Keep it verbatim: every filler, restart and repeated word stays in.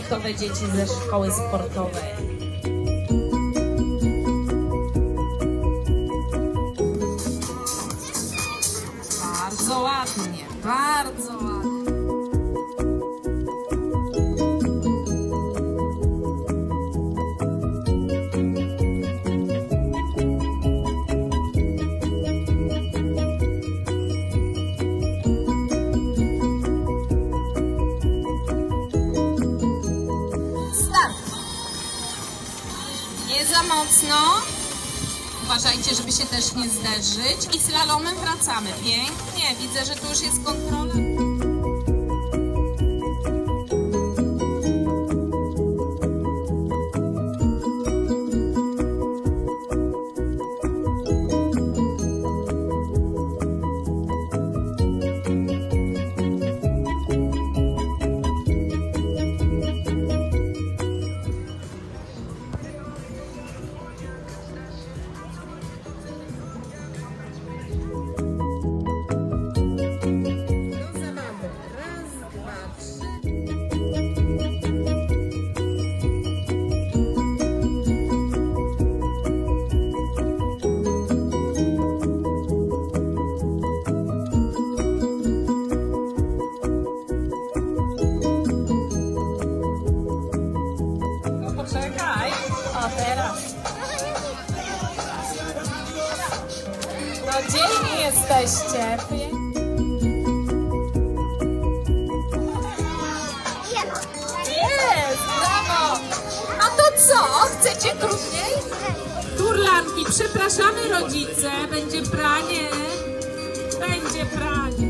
sportowe dzieci ze szkoły sportowej. Bardzo ładnie, bardzo ładnie. Nie za mocno. Uważajcie, żeby się też nie zderzyć. I slalomem wracamy. Pięknie. Widzę, że tu już jest kontrola. Poczekaj. O, teraz. No dzielni jesteście. Jest, brawo. No to co? Chcecie trudniej? Turlanki, przepraszamy rodzice. Będzie pranie. Będzie pranie.